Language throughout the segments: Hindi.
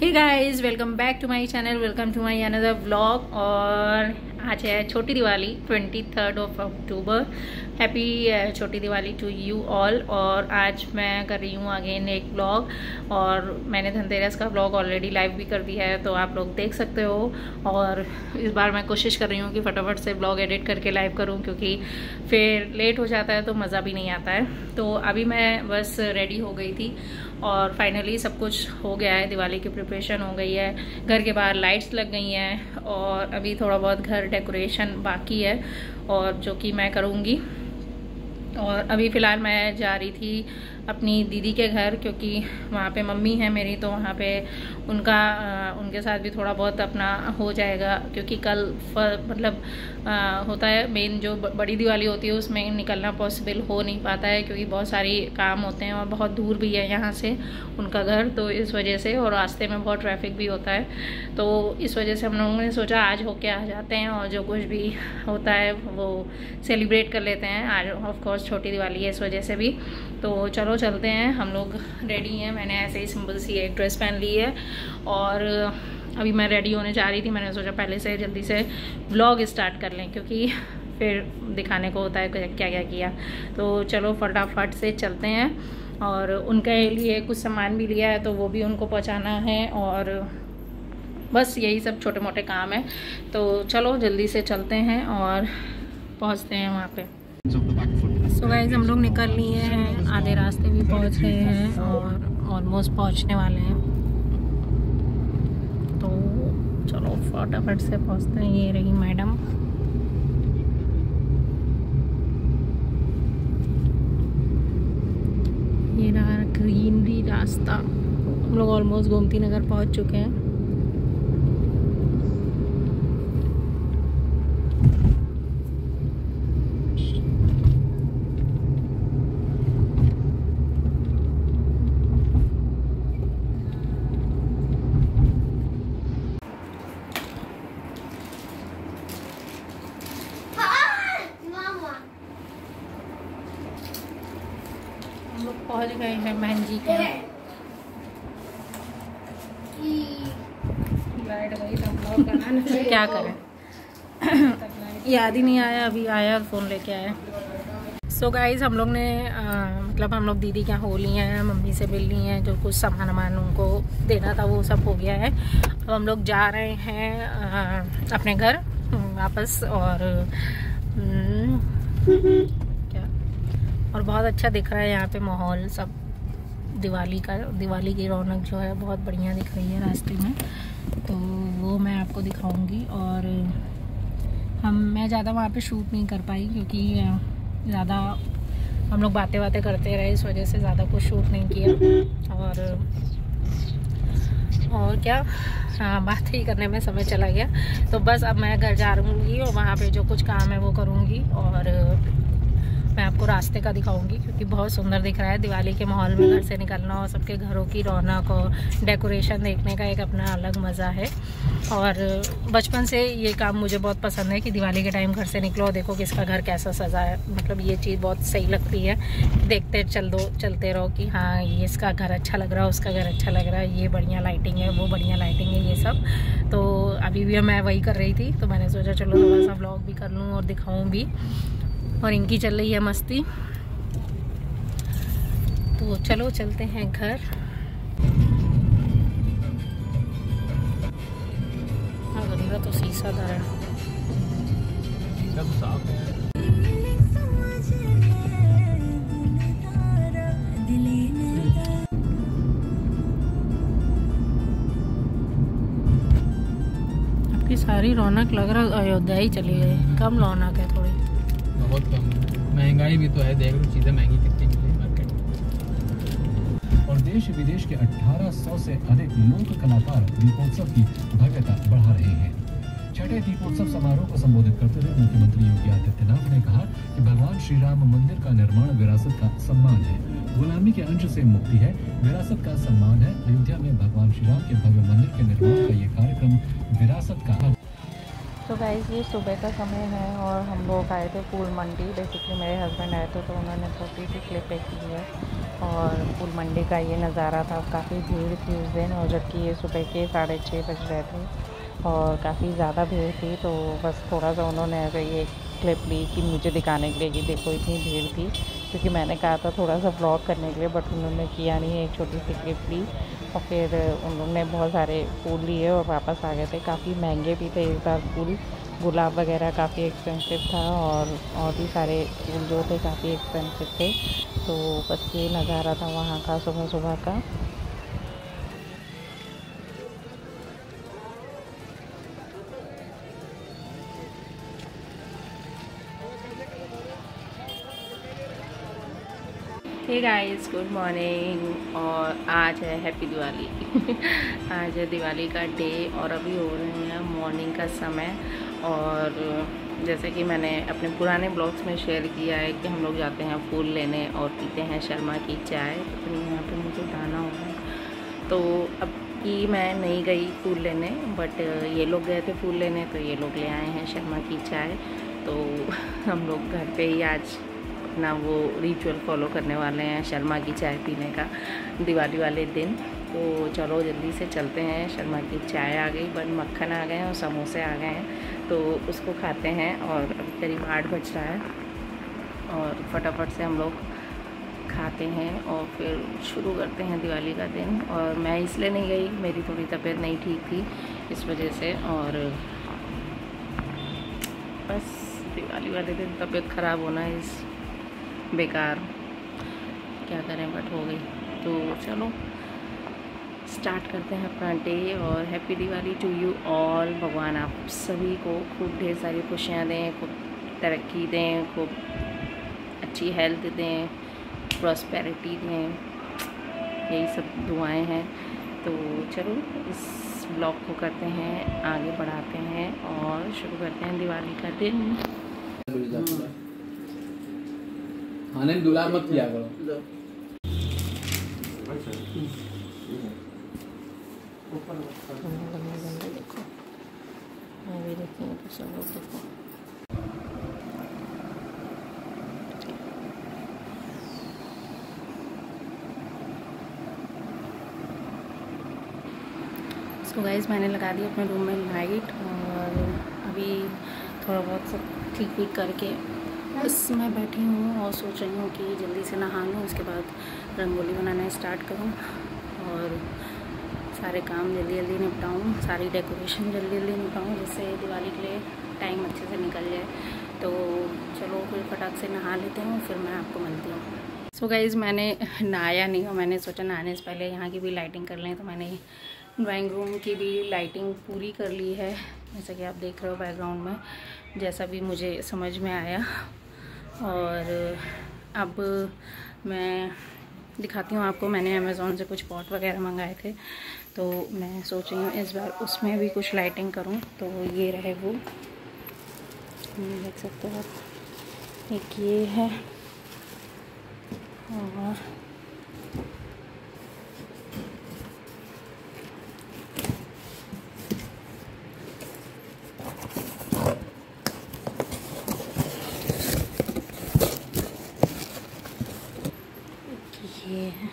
Hey guys, welcome back to my channel, welcome to my another vlog. और आज है छोटी दिवाली, 23 अक्टूबर। हैप्पी छोटी दिवाली टू यू ऑल। और आज मैं कर रही हूँ अगेन एक व्लॉग, और मैंने धनतेरस का व्लॉग ऑलरेडी लाइव भी कर दिया है, तो आप लोग देख सकते हो। और इस बार मैं कोशिश कर रही हूँ कि फटाफट से व्लॉग एडिट करके लाइव करूँ, क्योंकि फिर लेट हो जाता है तो मज़ा भी नहीं आता है। तो अभी मैं बस रेडी हो गई थी और फाइनली सब कुछ हो गया है। दिवाली की प्रिपरेशन हो गई है, घर के बाहर लाइट्स लग गई हैं, और अभी थोड़ा बहुत घर डेकोरेशन बाकी है, और जो कि मैं करूँगी। और अभी फ़िलहाल मैं जा रही थी अपनी दीदी के घर, क्योंकि वहाँ पे मम्मी है मेरी, तो वहाँ पे उनके साथ भी थोड़ा बहुत अपना हो जाएगा। क्योंकि कल मतलब होता है मेन जो बड़ी दिवाली होती है, उसमें निकलना पॉसिबल हो नहीं पाता है, क्योंकि बहुत सारी काम होते हैं और बहुत दूर भी है यहाँ से उनका घर, तो इस वजह से, और रास्ते में बहुत ट्रैफिक भी होता है, तो इस वजह से हम लोगों ने सोचा आज होके आ जाते हैं, और जो कुछ भी होता है वो सेलिब्रेट कर लेते हैं। आज ऑफ कोर्स छोटी दिवाली है, इस वजह से भी। तो चलो चलते हैं, हम लोग रेडी हैं। मैंने ऐसे ही सिंपल सी एक ड्रेस पहन ली है, और अभी मैं रेडी होने जा रही थी। मैंने सोचा पहले से जल्दी से व्लॉग स्टार्ट कर लें, क्योंकि फिर दिखाने को होता है क्या क्या किया। तो चलो फटाफट से चलते हैं। और उनके लिए कुछ सामान भी लिया है, तो वो भी उनको पहुंचाना है, और बस यही सब छोटे मोटे काम है। तो चलो जल्दी से चलते हैं और पहुंचते हैं वहाँ पे। सो गाइस, हम लोग निकल लिए हैं, आधे रास्ते भी पहुँच गए हैं और ऑलमोस्ट पहुँचने वाले हैं। तो चलो फटाफट से पहुँचते हैं। ये रही मैडम। ये रहा ग्रीनरी रास्ता। हम लोग ऑलमोस्ट गोमती नगर पहुँच चुके हैं। हम लोग पहुँच गए हैं बहन जी के। क्या करें, याद ही नहीं आया, अभी आया फ़ोन लेके आया। सो गाइज, हम लोग ने मतलब हम लोग दीदी क्या हो ली हैं, मम्मी से मिल ली हैं, जो कुछ सामान वामान उनको देना था वो सब हो गया है। अब हम लोग जा रहे हैं अपने घर वापस। और क्या, और बहुत अच्छा दिख रहा है यहाँ पे माहौल सब दिवाली का। दिवाली की रौनक जो है बहुत बढ़िया दिख रही है रास्ते में, तो वो मैं आपको दिखाऊंगी। और मैं ज़्यादा वहाँ पे शूट नहीं कर पाई, क्योंकि ज़्यादा हम लोग बातें करते रहे, इस वजह से ज़्यादा कुछ शूट नहीं किया। और क्या, बात ही करने में समय चला गया। तो बस अब मैं घर जा रहूँगी, और वहाँ पे जो कुछ काम है वो करूँगी, और मैं आपको रास्ते का दिखाऊंगी, क्योंकि बहुत सुंदर दिख रहा है। दिवाली के माहौल में घर से निकलना और सबके घरों की रौनक और डेकोरेशन देखने का एक अपना अलग मज़ा है। और बचपन से ये काम मुझे बहुत पसंद है कि दिवाली के टाइम घर से निकलो, देखो किसका घर कैसा सजा है। मतलब ये चीज़ बहुत सही लगती है, देखते चलते रहो कि हाँ ये इसका घर अच्छा लग रहा है, उसका घर अच्छा लग रहा है, ये बढ़िया लाइटिंग है, वो बढ़िया लाइटिंग है, ये सब। तो अभी भी मैं वही कर रही थी, तो मैंने सोचा चलो थोड़ा सा व्लॉग भी कर लूँ और दिखाऊँ भी। और इनकी चल रही है मस्ती, तो चलो चलते हैं घर। हाँ गंदा तो शीशा धरा है। सब साफ है। आपकी सारी रौनक लग रहा अयोध्या ही चली गई। कम रौनक है थोड़ी, बहुत कम। महंगाई भी तो है, देख लो चीजें महंगी कितनी मिली मार्केट में। और देश विदेश के 1800 से अधिक लोक कलाकार दीपोत्सव की भव्यता बढ़ा रहे हैं। छठे दीपोत्सव समारोह को संबोधित करते हुए मुख्यमंत्री योगी आदित्यनाथ ने कहा कि भगवान श्री राम मंदिर का निर्माण विरासत का सम्मान है, गुलामी के अंश से मुक्ति है, विरासत का सम्मान है। अयोध्या में भगवान श्री राम के भव्य मंदिर के निर्माण का ये कार्यक्रम विरासत का तो गाइस ये सुबह का समय है और हम लोग आए थे फूल मंडी। बेसिकली मेरे हस्बैंड आए थे तो उन्होंने छोटी सी क्लिप एक की है और फूल मंडी का ये नज़ारा था। काफ़ी भीड़ थी उस दिन, और जबकि ये सुबह के 6:30 बज रहे थे और काफ़ी ज़्यादा भीड़ थी। तो बस थोड़ा सा उन्होंने ऐसे ये क्लिप ली कि मुझे दिखाने के लिए कि देखो इतनी भीड़ थी, क्योंकि मैंने कहा था थोड़ा सा व्लॉग करने के लिए, बट उन्होंने किया नहीं। एक छोटी सी क्लिप ली और फिर उन्होंने बहुत सारे फूल लिए और वापस आ गए थे। काफ़ी महंगे भी थे इस बार फूल, गुलाब वगैरह काफ़ी एक्सपेंसिव था और भी सारे फूल जो थे काफ़ी एक्सपेंसिव थे। तो बस ये नज़ारा था वहाँ का सुबह सुबह का। Hey guys, good morning. और आज है हैप्पी दिवाली आज है दिवाली का डे और अभी हो रहे हैं मॉर्निंग का समय। और जैसे कि मैंने अपने पुराने ब्लॉग्स में शेयर किया है कि हम लोग जाते हैं फूल लेने और पीते हैं शर्मा की चाय। तो यहाँ पे मुझे जाना होगा, तो अब कि मैं नहीं गई फूल लेने, बट ये लोग गए थे फूल लेने, तो ये लोग ले आए हैं शर्मा की चाय। तो हम लोग घर पे ही आज अपना वो रिचुअल फॉलो करने वाले हैं शर्मा की चाय पीने का दिवाली वाले दिन। तो चलो जल्दी से चलते हैं। शर्मा की चाय आ गई, बन मक्खन आ गए हैं और समोसे आ गए हैं, तो उसको खाते हैं। और अभी करीब 8 बज रहा है और फटाफट से हम लोग खाते हैं और फिर शुरू करते हैं दिवाली का दिन। और मैं इसलिए नहीं गई, मेरी थोड़ी तबीयत नहीं ठीक थी इस वजह से, और बस दिवाली वाले दिन तबीयत ख़राब होना इस बेकार, क्या करें, बट हो गई। तो चलो स्टार्ट करते हैं अपना डे। और happy Diwali to you all. भगवान आप सभी को खूब ढेर सारी खुशियाँ दें, खूब तरक्की दें, खूब अच्छी हेल्थ दें, प्रॉस्पेरिटी दें, यही सब दुआएं हैं। तो चलो इस ब्लॉग को करते हैं, आगे बढ़ाते हैं और शुरू करते हैं दिवाली का दिन। खाने में दुला मत किया करो। देखो मैं भी देखती हूँ, तो सब लोग देखो। तो गाइस मैंने लगा दी अपने रूम में लाइट, और अभी थोड़ा बहुत सब ठीक ठीक करके बस मैं बैठी हूँ और सोच रही हूँ कि जल्दी से नहा लूँ, उसके बाद रंगोली बनाना स्टार्ट करूँ और सारे काम जल्दी जल्दी निपटाऊँ, सारी डेकोरेशन जल्दी जल्दी निपटाऊँ, जिससे दिवाली के लिए टाइम अच्छे से निकल जाए। तो चलो फिर फटाक से नहा लेते हैं, फिर मैं आपको मिलती हूँ। सो गाइज़ मैंने नहाया नहीं और मैंने सोचा नहाने से पहले यहाँ की भी लाइटिंग कर लें। तो मैंने ड्राइंग रूम की भी लाइटिंग पूरी कर ली है, जैसा कि आप देख रहे हो बैकग्राउंड में, जैसा भी मुझे समझ में आया। और अब मैं दिखाती हूँ आपको। मैंने अमेज़ॉन से कुछ पॉट वगैरह मंगाए थे, तो मैं सोच रही हूँ इस बार उसमें भी कुछ लाइटिंग करूँ। तो ये रहे वो, देख सकते हो आप, एक ये है और ये है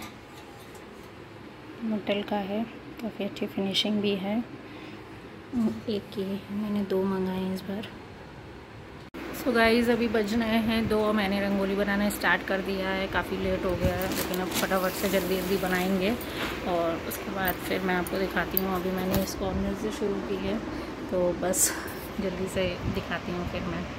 मेटल का है, काफ़ी अच्छी फिनिशिंग भी है। एक ये मैंने 2 मंगाए हैं इस बार। सो गाइज़ अभी बज रहे हैं 2, मैंने रंगोली बनाना स्टार्ट कर दिया है। काफ़ी लेट हो गया है, लेकिन अब फटाफट से जल्दी जल्दी बनाएंगे और उसके बाद फिर मैं आपको दिखाती हूँ। अभी मैंने इस कॉर्नर से शुरू की है, तो बस जल्दी से दिखाती हूँ फिर मैं।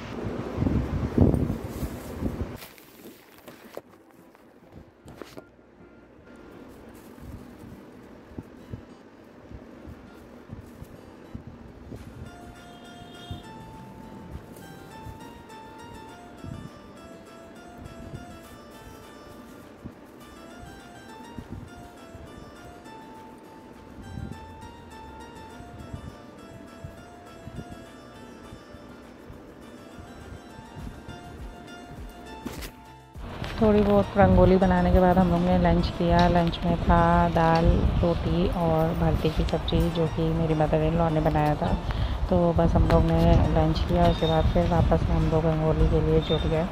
थोड़ी बहुत रंगोली बनाने के बाद हम लोग ने लंच किया। लंच में था दाल, रोटी और भरते की सब्ज़ी, जो कि मेरी मदर इन लॉ ने बनाया था। तो बस हम लोग ने लंच किया, उसके बाद फिर वापस हम लोग रंगोली के लिए जुट गए।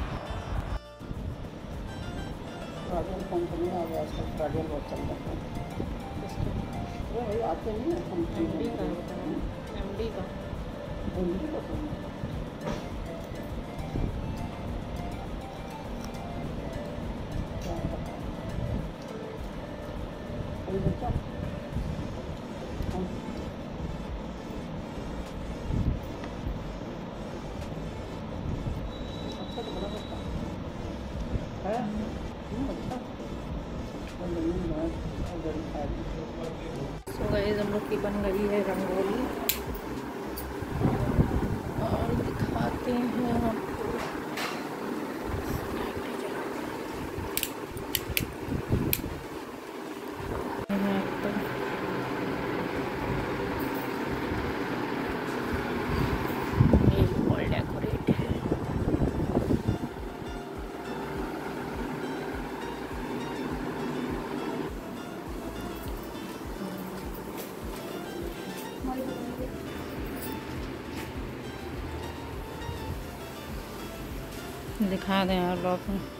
तो गाइस हम लोग की बन गई है रंगोली और दिखाते हैं आपको। ये फुल डेकोरेट है। दिखा दें आप लोग में।